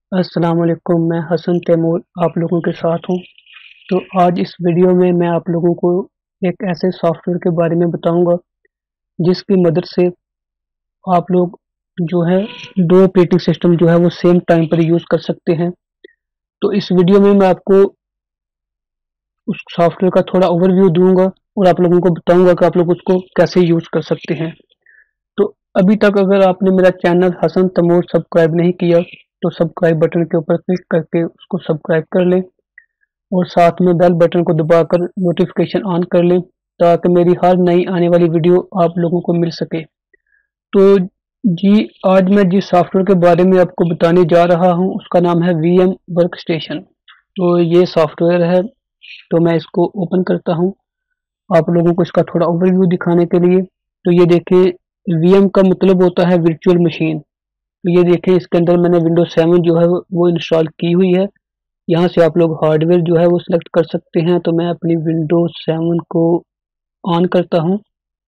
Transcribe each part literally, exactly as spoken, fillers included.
अस्सलाम वालेकुम, मैं हसन तैमूर आप लोगों के साथ हूँ। तो आज इस वीडियो में मैं आप लोगों को एक ऐसे सॉफ्टवेयर के बारे में बताऊँगा, जिसकी मदद से आप लोग जो है दो ऑपरेटिंग सिस्टम जो है वो सेम टाइम पर यूज़ कर सकते हैं। तो इस वीडियो में मैं आपको उस सॉफ्टवेयर का थोड़ा ओवरव्यू दूँगा और आप लोगों को बताऊँगा कि आप लोग उसको कैसे यूज़ कर सकते हैं। तो अभी तक अगर आपने मेरा चैनल हसन तैमूर सब्सक्राइब नहीं किया, तो सब्सक्राइब बटन के ऊपर क्लिक करके उसको सब्सक्राइब कर लें और साथ में बेल बटन को दबाकर नोटिफिकेशन ऑन कर लें, ताकि मेरी हर नई आने वाली वीडियो आप लोगों को मिल सके। तो जी, आज मैं जिस सॉफ्टवेयर के बारे में आपको बताने जा रहा हूँ उसका नाम है वीएम वर्कस्टेशन। तो ये सॉफ्टवेयर है, तो मैं इसको ओपन करता हूँ आप लोगों को इसका थोड़ा ओवरव्यू दिखाने के लिए। तो ये देखें, वीएम का मतलब होता है वर्चुअल मशीन। तो ये देखें, इसके अंदर मैंने विंडोज सेवन जो है वो इंस्टॉल की हुई है। यहाँ से आप लोग हार्डवेयर जो है वो सिलेक्ट कर सकते हैं। तो मैं अपनी विंडोज सेवन को ऑन करता हूँ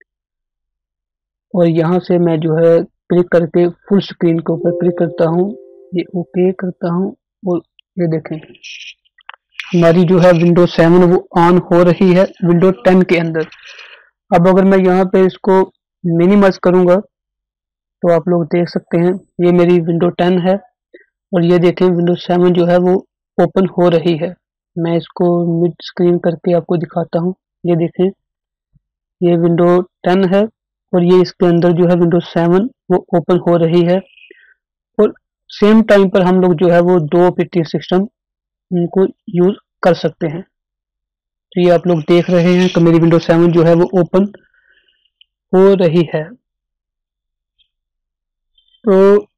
और यहाँ से मैं जो है क्लिक करके फुल स्क्रीन के ऊपर क्लिक करता हूँ, ये ओके करता हूँ और ये देखें, हमारी जो है विंडोज सेवन वो ऑन हो रही है विंडोज टेन के अंदर। अब अगर मैं यहाँ पे इसको मिनिमाइज करूँगा तो आप लोग देख सकते हैं ये मेरी विंडो टेन है और ये देखें विंडोज सेवन जो है वो ओपन हो रही है। मैं इसको मिड स्क्रीन करके आपको दिखाता हूँ। ये देखें, ये विंडो टेन है और ये इसके अंदर जो है विंडोज सेवन वो ओपन हो रही है और सेम टाइम पर हम लोग जो है वो दो ऑपरेटिंग सिस्टम उनको यूज कर सकते हैं। तो ये आप लोग देख रहे हैं कि मेरी विंडोज सेवन जो है वो ओपन हो रही है। तो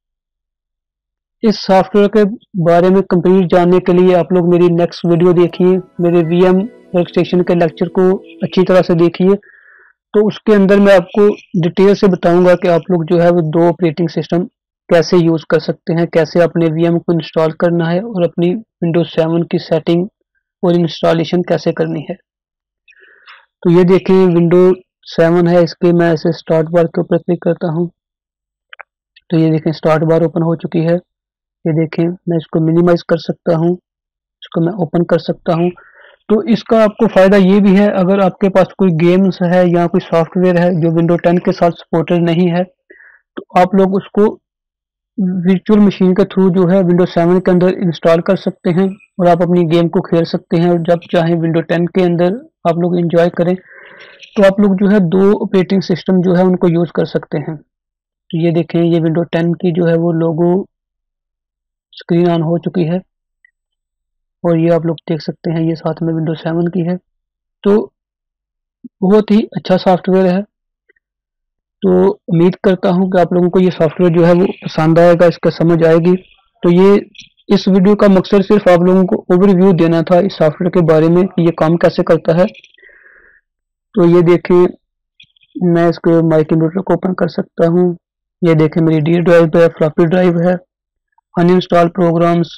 इस सॉफ्टवेयर के बारे में कंप्लीट जानने के लिए आप लोग मेरी नेक्स्ट वीडियो देखिए, मेरे वीएम वर्कस्टेशन के लेक्चर को अच्छी तरह से देखिए। तो उसके अंदर मैं आपको डिटेल से बताऊंगा कि आप लोग जो है वो दो ऑपरेटिंग सिस्टम कैसे यूज़ कर सकते हैं, कैसे अपने वीएम को इंस्टॉल करना है और अपनी विंडोज सेवन की सेटिंग और इंस्टॉलेशन कैसे करनी है। तो ये देखें, विंडो सेवन है, इसके मैं ऐसे स्टार्ट बार के ऊपर क्लिक करता हूँ। तो ये देखें, स्टार्ट बार ओपन हो चुकी है। ये देखें, मैं इसको मिनिमाइज कर सकता हूँ, इसको मैं ओपन कर सकता हूँ। तो इसका आपको फ़ायदा ये भी है, अगर आपके पास कोई गेम्स है या कोई सॉफ्टवेयर है जो विंडो टेन के साथ सपोर्टेड नहीं है, तो आप लोग उसको वर्चुअल मशीन के थ्रू जो है विंडो सेवन के अंदर इंस्टॉल कर सकते हैं और आप अपनी गेम को खेल सकते हैं और जब चाहें विंडो टेन के अंदर आप लोग इंजॉय करें। तो आप लोग जो है दो ऑपरेटिंग सिस्टम जो है उनको यूज़ कर सकते हैं। तो ये देखें, ये विंडो टेन की जो है वो लोगो स्क्रीन ऑन हो चुकी है और ये आप लोग देख सकते हैं ये साथ में विंडो सेवन की है। तो बहुत ही अच्छा सॉफ्टवेयर है। तो उम्मीद करता हूँ कि आप लोगों को ये सॉफ्टवेयर जो है वो पसंद आएगा, इसका समझ आएगी। तो ये इस वीडियो का मकसद सिर्फ आप लोगों को ओवरव्यू देना था इस सॉफ्टवेयर के बारे में कि ये काम कैसे करता है। तो ये देखें, मैं इसको माई कंप्यूटर को ओपन कर सकता हूँ। ये देखें, मेरी डी ड्राइव है, फ्लॉपी ड्राइव है, uninstall programs,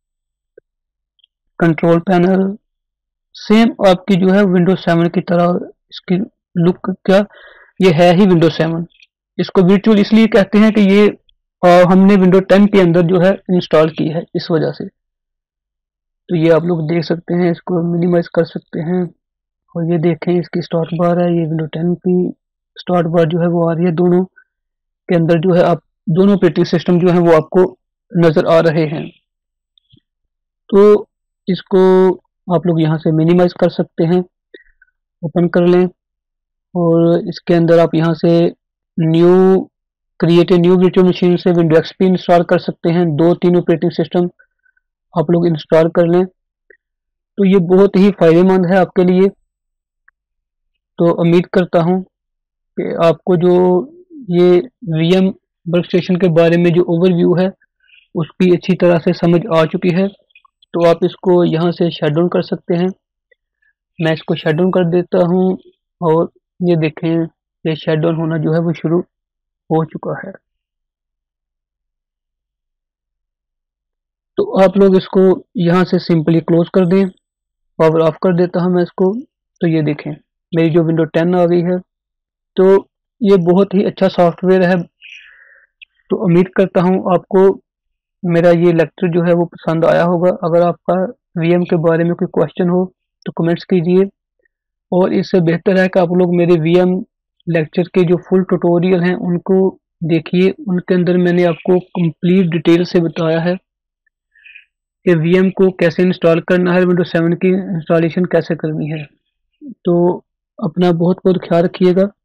control panel, same आपकी जो है विंडोज सेवन की तरह इसकी लुक क्या, ये है ही विंडोज सेवन। इसको वर्चुअल इसलिए कहते हैं कि ये आ, हमने विंडो टेन के अंदर जो है इंस्टॉल की है, इस वजह से। तो ये आप लोग देख सकते हैं, इसको मिनिमाइज कर सकते हैं और ये देखें, इसकी स्टार्ट बार है, ये विंडो टेन की स्टार्ट बार जो है वो आ रही है। दोनों के अंदर जो है आप दोनों ऑपरेटिंग सिस्टम जो है वो आपको नजर आ रहे हैं। तो इसको आप लोग यहाँ से मिनिमाइज कर सकते हैं, ओपन कर लें और इसके अंदर आप यहाँ से new create a new virtual machine से विंडो एक्सपी इंस्टॉल कर सकते हैं। दो तीन ऑपरेटिंग सिस्टम आप लोग इंस्टॉल कर लें, तो ये बहुत ही फायदेमंद है आपके लिए। तो उम्मीद करता हूँ कि आपको जो ये वीएम वर्कस्टेशन के बारे में जो ओवरव्यू है उसकी अच्छी तरह से समझ आ चुकी है। तो आप इसको यहाँ से शट डाउन कर सकते हैं। मैं इसको शट डाउन कर देता हूँ और ये देखें, ये शट डाउन होना जो है वो शुरू हो चुका है। तो आप लोग इसको यहाँ से सिंपली क्लोज कर दें, पावर ऑफ कर देता हूँ मैं इसको। तो ये देखें, मेरी जो विंडो टेन आ गई है। तो ये बहुत ही अच्छा सॉफ्टवेयर है। तो उम्मीद करता हूँ आपको मेरा ये लेक्चर जो है वो पसंद आया होगा। अगर आपका वीएम के बारे में कोई क्वेश्चन हो तो कमेंट्स कीजिए, और इससे बेहतर है कि आप लोग मेरे वीएम लेक्चर के जो फुल ट्यूटोरियल हैं उनको देखिए। उनके अंदर मैंने आपको कंप्लीट डिटेल से बताया है कि वीएम को कैसे इंस्टॉल करना है, विंडोज सेवन की इंस्टॉलेशन कैसे करनी है। तो अपना बहुत बहुत ख्याल रखिएगा।